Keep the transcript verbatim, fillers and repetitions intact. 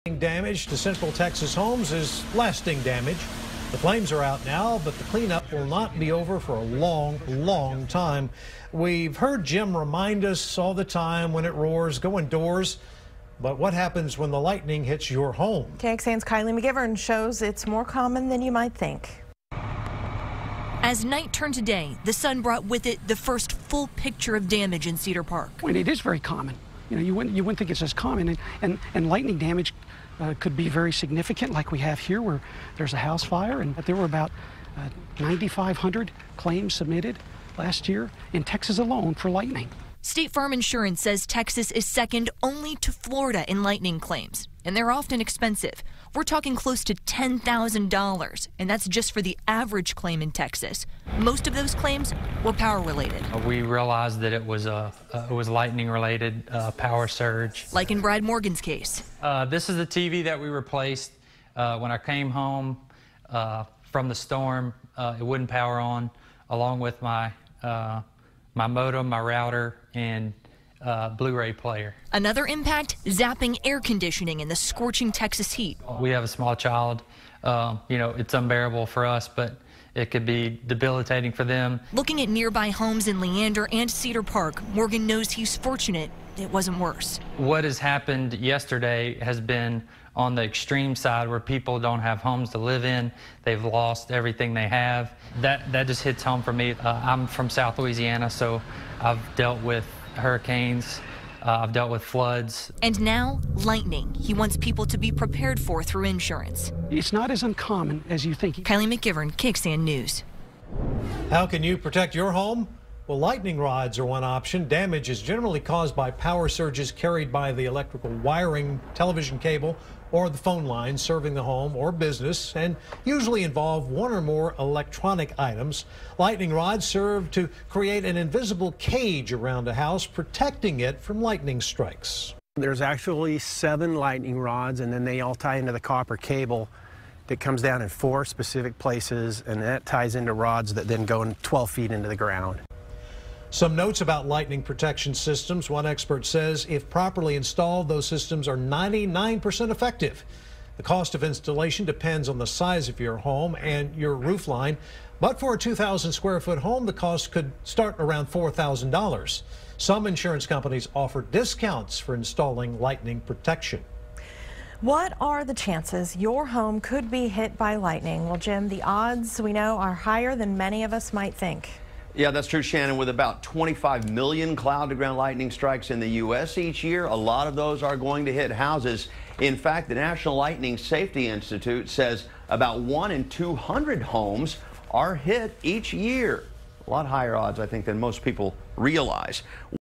Damage to Central Texas homes is lasting damage. The flames are out now, but the cleanup will not be over for a long, long time. We've heard Jim remind us all the time when it roars, go indoors. But what happens when the lightning hits your home? K X A N's Kylie McGivern shows it's more common than you might think. As night turned to day, the sun brought with it the first full picture of damage in Cedar Park. And it is very common. You know, you wouldn't, you wouldn't think it's as common, and, and, and lightning damage uh, could be very significant, like we have here, where there's a house fire, and there were about uh, ninety-five hundred claims submitted last year in Texas alone for lightning. State Farm Insurance says Texas is second only to Florida in lightning claims, and they're often expensive. We're talking close to ten thousand dollars, and that's just for the average claim in Texas. Most of those claims were power-related. We realized that it was a uh, it was lightning-related uh, power surge. Like in Brad Morgan's case. Uh, this is the T V that we replaced uh, when I came home uh, from the storm. Uh, it wouldn't power on, along with my uh, my modem, my router, and uh, Blu-ray player. Another impact, zapping air conditioning in the scorching Texas heat. We have a small child. Uh, you know, it's unbearable for us, but it could be debilitating for them. Looking at nearby homes in Leander and Cedar Park, Morgan knows he's fortunate it wasn't worse. What has happened yesterday has been on the extreme side, where people don't have homes to live in. They've lost everything they have. That, that just hits home for me. Uh, I'm from South Louisiana, so I've dealt with hurricanes. Uh, I've dealt with floods. And now, lightning. He wants people to be prepared for through insurance. It's not as uncommon as you think. Kylie McGivern, K X A N News. How can you protect your home? Well, lightning rods are one option. Damage is generally caused by power surges carried by the electrical wiring, television cable, or the phone line serving the home or business, and usually involve one or more electronic items. Lightning rods serve to create an invisible cage around a house, protecting it from lightning strikes. There's actually seven lightning rods, and then they all tie into the copper cable that comes down in four specific places, and that ties into rods that then go in twelve feet into the ground. Some notes about lightning protection systems. One expert says if properly installed, those systems are ninety-nine percent effective. The cost of installation depends on the size of your home and your roof line. But for a two thousand square foot home, the cost could start around four thousand dollars. Some insurance companies offer discounts for installing lightning protection. What are the chances your home could be hit by lightning? Well, Jim, the odds we know are higher than many of us might think. Yeah, that's true, Shannon. With about twenty-five million cloud-to-ground lightning strikes in the U S each year, a lot of those are going to hit houses. In fact, the National Lightning Safety Institute says about one in two hundred homes are hit each year. A lot higher odds, I think, than most people realize.